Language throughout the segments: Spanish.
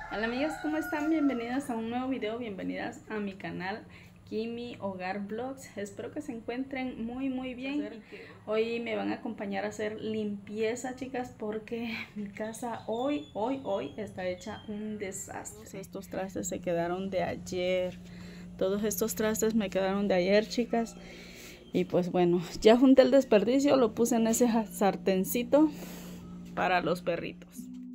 Hola amigas, ¿cómo están? Bienvenidas a un nuevo video, bienvenidas a mi canal Kimi Hogar Vlogs. Espero que se encuentren muy bien. Hoy me van a acompañar a hacer limpieza, chicas, porque mi casa hoy está hecha un desastre. Estos trastes se quedaron de ayer. Todos estos trastes me quedaron de ayer, chicas. Y pues bueno, ya junté el desperdicio, lo puse en ese sartencito para los perritos.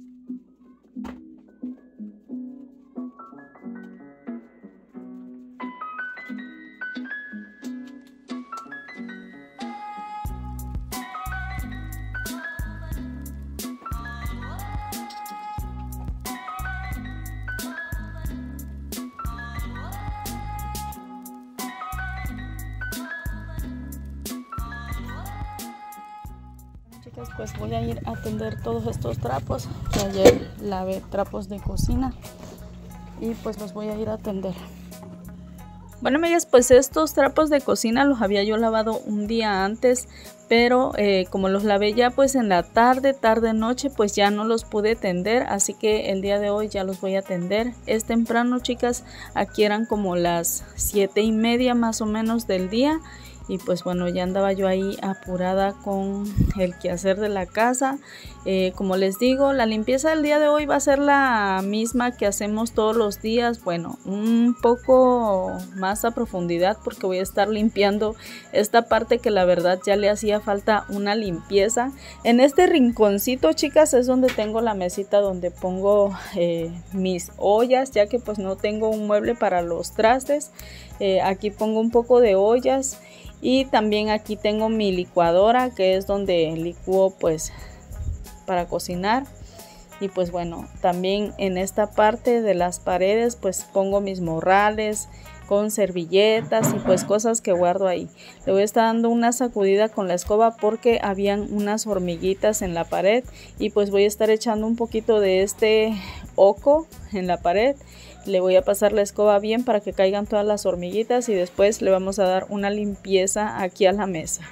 Chicas, pues voy a ir a tender todos estos trapos que ayer lavé, trapos de cocina, y pues los voy a ir a tender. Bueno amigas, pues estos trapos de cocina los había yo lavado un día antes, pero como los lavé ya pues en la tarde noche, pues ya no los pude tender, así que el día de hoy ya los voy a tender. Es temprano, chicas, aquí eran como las 7:30 más o menos del día. Y pues bueno, ya andaba yo ahí apurada con el quehacer de la casa. Como les digo, la limpieza del día de hoy va a ser la misma que hacemos todos los días. Bueno, un poco más a profundidad, porque voy a estar limpiando esta parte que la verdad ya le hacía falta una limpieza. En este rinconcito, chicas, es donde tengo la mesita donde pongo mis ollas, ya que pues no tengo un mueble para los trastes. Aquí pongo un poco de ollas. Y también aquí tengo mi licuadora, que es donde licuo pues para cocinar. Y pues bueno, también en esta parte de las paredes pues pongo mis morrales con servilletas y pues cosas que guardo ahí. Le voy a estar dando una sacudida con la escoba porque habían unas hormiguitas en la pared. Y pues voy a estar echando un poquito de este oco en la pared. Le voy a pasar la escoba bien para que caigan todas las hormiguitas y después le vamos a dar una limpieza aquí a la mesa.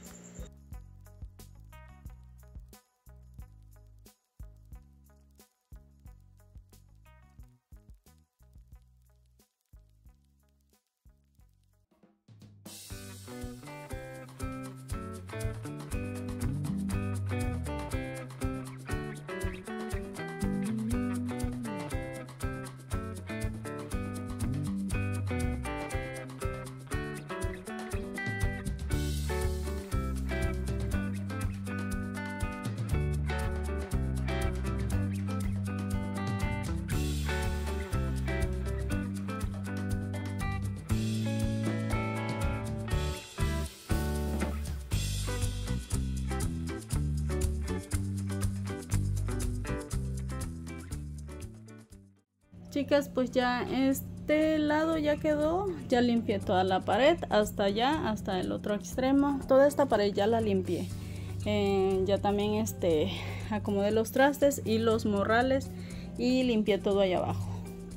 Chicas, pues ya este lado ya quedó, ya limpié toda la pared hasta allá, hasta el otro extremo. Toda esta pared ya la limpié. Ya también acomodé los trastes y los morrales y limpié todo allá abajo.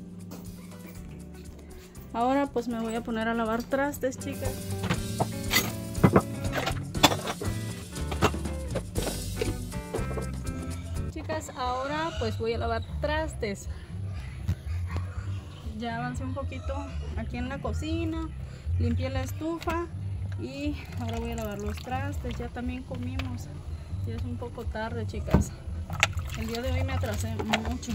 Ahora pues me voy a poner a lavar trastes, chicas. Chicas, ahora pues voy a lavar trastes. Ya avancé un poquito aquí en la cocina, limpié la estufa y ahora voy a lavar los trastes. Ya también comimos, ya es un poco tarde, chicas. El día de hoy me atrasé mucho.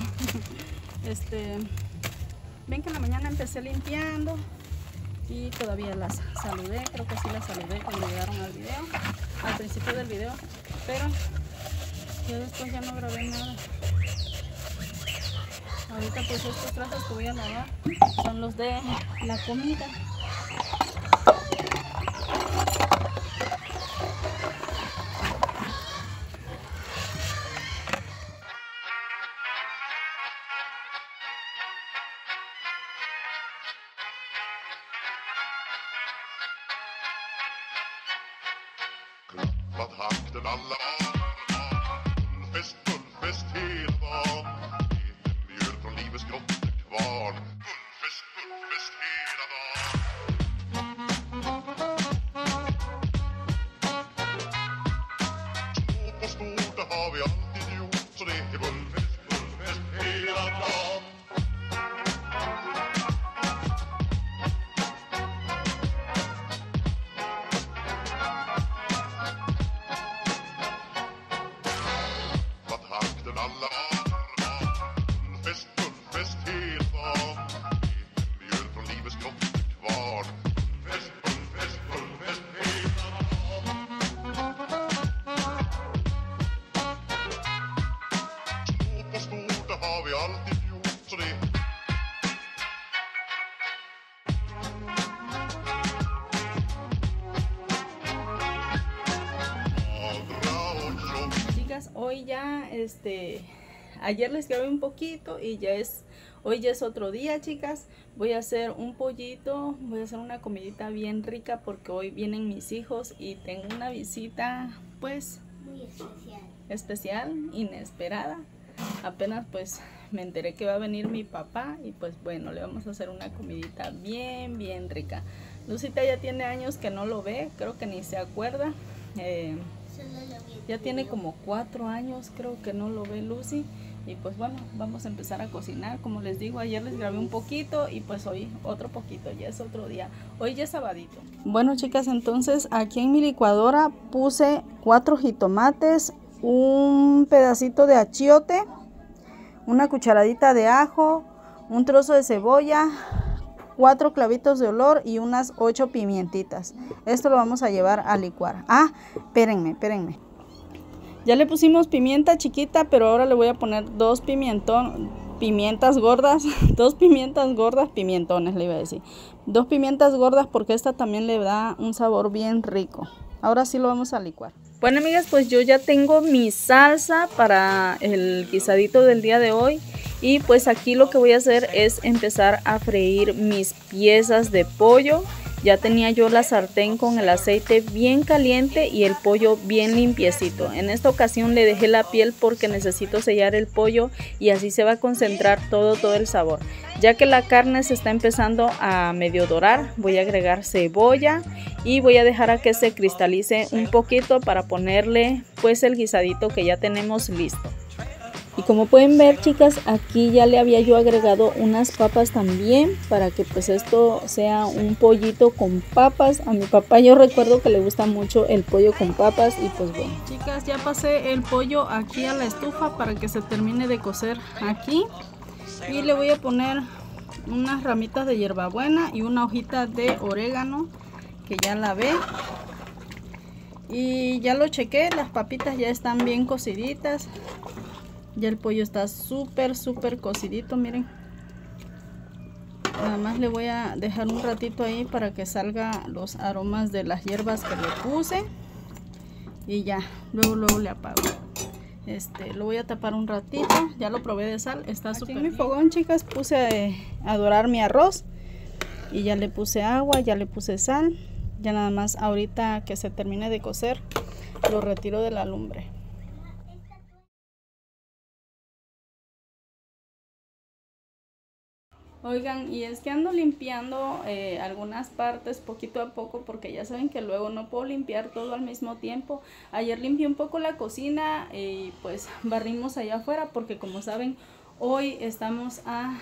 Ven que en la mañana empecé limpiando y todavía las saludé, creo que sí las saludé cuando llegaron al video, al principio del video, pero ya después ya no grabé nada. Ahorita pues estos trastes que voy a lavar son los de la comida. Takten alla Gullfest hela dagen. Mjöl från livets grottekvarn. Gullfest hela dagen. Stort på stort, det har vi alltid gjort. Så det är gullfest hela dagen. har vi alltid gjort, så det Chicas, hoy ya ayer les grabé un poquito y hoy ya es otro día, chicas. Voy a hacer un pollito, voy a hacer una comidita bien rica porque hoy vienen mis hijos y tengo una visita pues muy especial, inesperada. Apenas pues me enteré que va a venir mi papá y pues bueno, le vamos a hacer una comidita bien rica. Lucita ya tiene años que no lo ve, creo que ni se acuerda. Ya tiene como 4 años creo que no lo ve Lucy. Y pues bueno, vamos a empezar a cocinar. Como les digo, ayer les grabé un poquito y pues hoy otro poquito, ya es otro día. Hoy ya es sabadito. Bueno, chicas, entonces aquí en mi licuadora puse 4 jitomates, un pedacito de achiote, una cucharadita de ajo, un trozo de cebolla, 4 clavitos de olor y unas 8 pimientitas. Esto lo vamos a llevar a licuar. Ah, espérenme. Ya le pusimos pimienta chiquita, pero ahora le voy a poner 2 pimientas gordas, 2 pimientas gordas, pimentones le iba a decir. 2 pimientas gordas porque esta también le da un sabor bien rico. Ahora sí lo vamos a licuar. Bueno, amigas, pues yo ya tengo mi salsa para el guisadito del día de hoy. Y pues aquí lo que voy a hacer es empezar a freír mis piezas de pollo. Ya tenía yo la sartén con el aceite bien caliente y el pollo bien limpiecito. En esta ocasión le dejé la piel porque necesito sellar el pollo y así se va a concentrar todo el sabor. Ya que la carne se está empezando a medio dorar, voy a agregar cebolla y voy a dejar a que se cristalice un poquito para ponerle pues el guisadito que ya tenemos listo. Y como pueden ver, chicas, aquí ya le había yo agregado unas papas también para que pues esto sea un pollito con papas. A mi papá yo recuerdo que le gusta mucho el pollo con papas y pues bueno. Chicas, ya pasé el pollo aquí a la estufa para que se termine de cocer aquí. Y le voy a poner unas ramitas de hierbabuena y una hojita de orégano que ya lavé. Y ya lo chequé, las papitas ya están bien cociditas. Ya el pollo está súper cocidito, miren. Nada más le voy a dejar un ratito ahí para que salga los aromas de las hierbas que le puse. Y ya, luego le apago. Lo voy a tapar un ratito. Ya lo probé de sal, está súper bien. En mi fogón, chicas, puse a dorar mi arroz. Y ya le puse agua, ya le puse sal. Ya nada más ahorita que se termine de cocer, lo retiro de la lumbre. Oigan, y es que ando limpiando algunas partes poquito a poco porque ya saben que luego no puedo limpiar todo al mismo tiempo. Ayer limpié un poco la cocina y pues barrimos allá afuera porque como saben hoy estamos a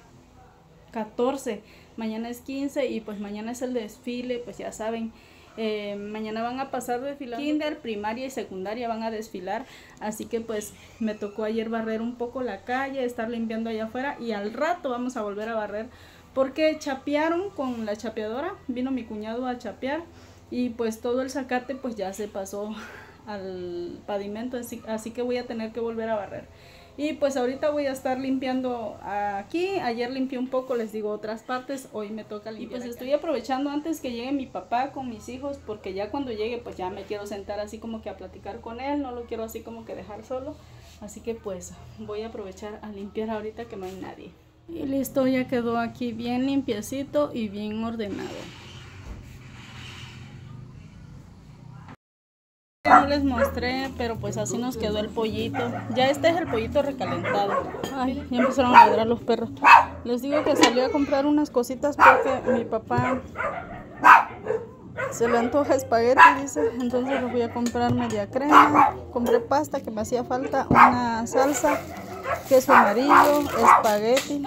14, mañana es 15 y pues mañana es el desfile, pues ya saben. Mañana van a pasar desfilando kinder, primaria y secundaria van a desfilar, así que pues me tocó ayer barrer un poco la calle, estar limpiando allá afuera y al rato vamos a volver a barrer porque chapearon con la chapeadora, vino mi cuñado a chapear y pues todo el zacate pues ya se pasó al pavimento, así que voy a tener que volver a barrer. Y pues ahorita voy a estar limpiando aquí. Ayer limpié un poco, les digo, otras partes. Hoy me toca limpiar. Y pues estoy aprovechando antes que llegue mi papá con mis hijos, porque ya cuando llegue pues ya me quiero sentar así como que a platicar con él. No lo quiero así como que dejar solo. Así que pues voy a aprovechar a limpiar ahorita que no hay nadie. Y listo, ya quedó aquí bien limpiecito y bien ordenado. No les mostré, pero pues así nos quedó el pollito. Ya este es el pollito recalentado. Ay, ya empezaron a ladrar los perros. Les digo que salí a comprar unas cositas porque mi papá se le antoja espagueti, dice. Entonces les voy a comprar media crema. Compré pasta que me hacía falta, una salsa, queso amarillo, espagueti.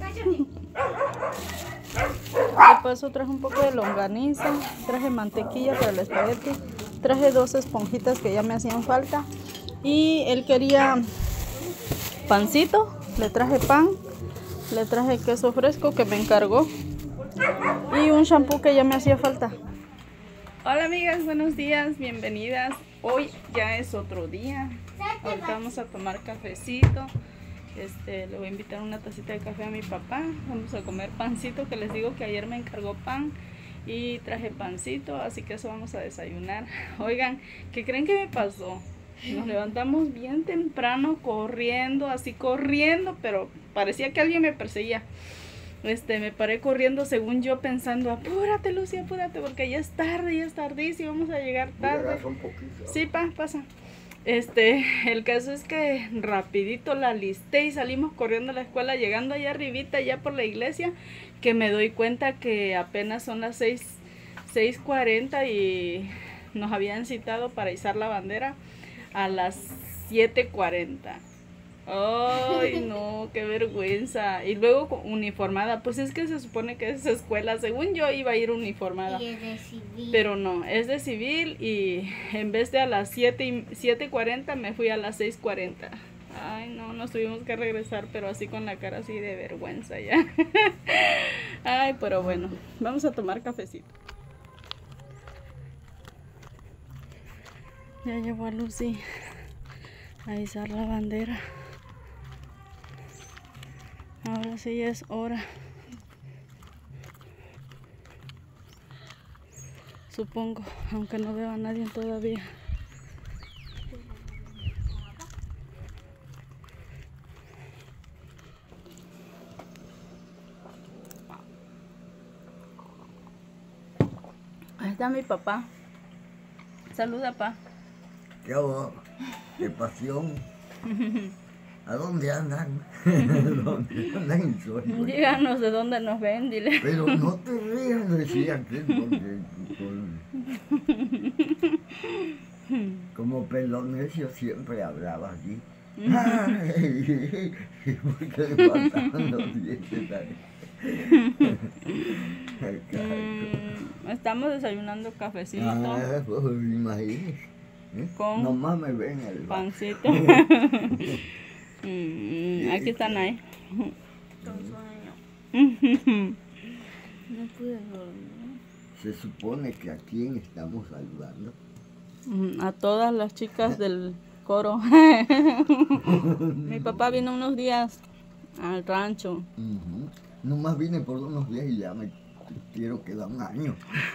De paso traje un poco de longaniza, traje mantequilla para el espagueti. Traje 2 esponjitas que ya me hacían falta. Y él quería pancito. Le traje pan. Le traje queso fresco que me encargó. Y un shampoo que ya me hacía falta. Hola amigas, buenos días. Bienvenidas. Hoy ya es otro día. Ahorita vamos a tomar cafecito. Le voy a invitar una tacita de café a mi papá. Vamos a comer pancito, que les digo que ayer me encargó pan y traje pancito, así que eso vamos a desayunar. Oigan, ¿qué creen que me pasó? Nos levantamos bien temprano corriendo, así corriendo, pero parecía que alguien me perseguía. Me paré corriendo según yo pensando, apúrate Lucy, apúrate, porque ya es tarde, ya es tardísimo, vamos a llegar tarde. Sí, pasa. El caso es que rapidito la alisté y salimos corriendo a la escuela, llegando allá arribita, ya por la iglesia, que me doy cuenta que apenas son las 6:40 y nos habían citado para izar la bandera a las 7:40. Ay, no, qué vergüenza. Y luego uniformada, pues es que se supone que es escuela, según yo iba a ir uniformada. Y es de civil. Pero no, es de civil y en vez de a las 7:40 me fui a las 6:40. Ay, no, nos tuvimos que regresar, pero así con la cara así de vergüenza ya. Ay, pero bueno, vamos a tomar cafecito. Ya llevó a Lucy a izar la bandera. Ahora sí ya es hora. Supongo, aunque no veo a nadie todavía. Ahí está mi papá. Saluda, pa. ¿Qué hago? ¿Qué pasión? ¿A dónde andan? ¿Dónde andan en sueño? Díganos de dónde nos ven, dile. Pero no te rías, decía que como pelonesio siempre hablaba así. Ay, porque le faltaban los dientes Estamos desayunando cafecito. Pues imagínese. Con nomás me ven el pancito. Aquí están ahí. No pude dormir. Se supone que a quién estamos saludando. A todas las chicas del coro. Mi papá vino unos días al rancho. Nomás vine por unos días y ya me quiero quedar un año.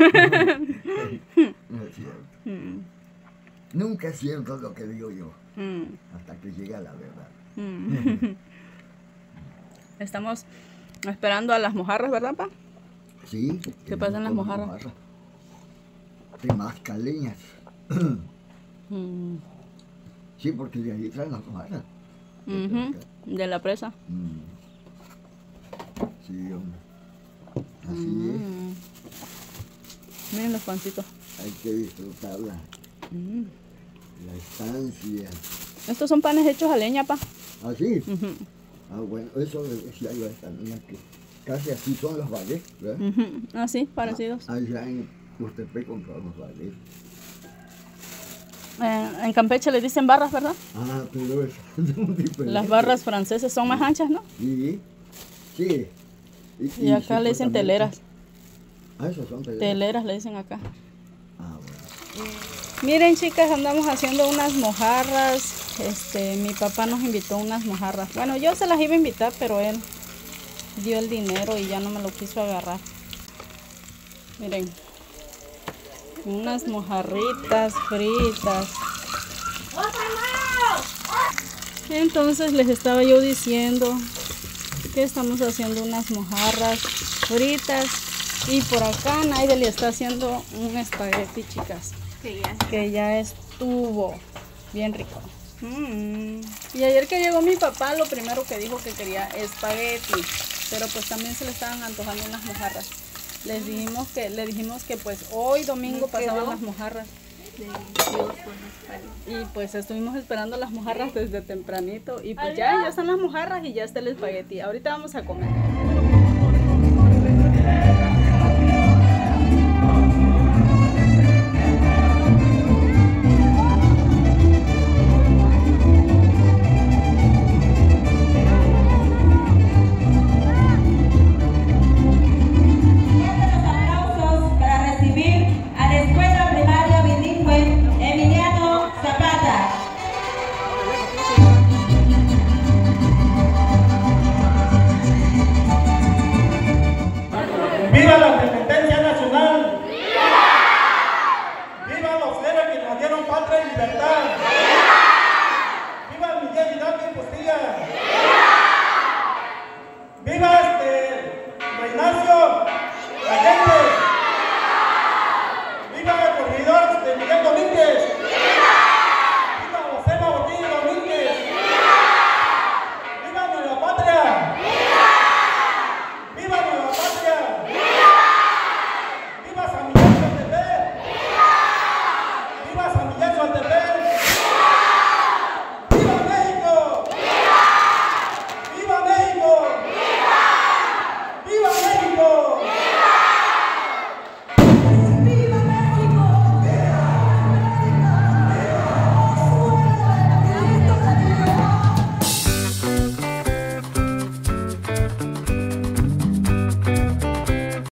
No es cierto. Nunca es cierto lo que digo yo, hasta que llega la verdad. Estamos esperando a las mojarras, ¿verdad, pa? Sí. ¿Qué pasa en las mojarras? De mascaleñas. Sí, porque de ahí traen las mojarras. De la presa. Sí, hombre. Así es. Miren los pancitos. Hay que disfrutarla. La estancia. Estos son panes hechos a leña, pa. ¿Ah, sí? Ah, bueno, eso le decía yo a esta niña que casi así son los ballet, ¿verdad? Así, parecidos. Allá en Ustepec compramos ballet. En Campeche le dicen barras, ¿verdad? Ah, pero es muy diferente. Las barras francesas son más anchas, ¿no? Sí, sí. Y acá le dicen teleras. Ah, esas son teleras. Teleras le dicen acá. Ah, bueno. Miren, chicas, andamos haciendo unas mojarras. Mi papá nos invitó unas mojarras. Bueno, yo se las iba a invitar, pero él dio el dinero y ya no me lo quiso agarrar. Miren, unas mojarritas fritas. Entonces les estaba yo diciendo que estamos haciendo unas mojarras fritas y por acá Naide le está haciendo un espagueti, chicas, que ya estuvo bien rico. Y ayer que llegó mi papá, lo primero que dijo que quería espagueti, pero pues también se le estaban antojando unas mojarras. Le dijimos que pues hoy domingo pasaban las mojarras. Y pues estuvimos esperando las mojarras desde tempranito y pues ya están las mojarras y ya está el espagueti. Ahorita vamos a comer.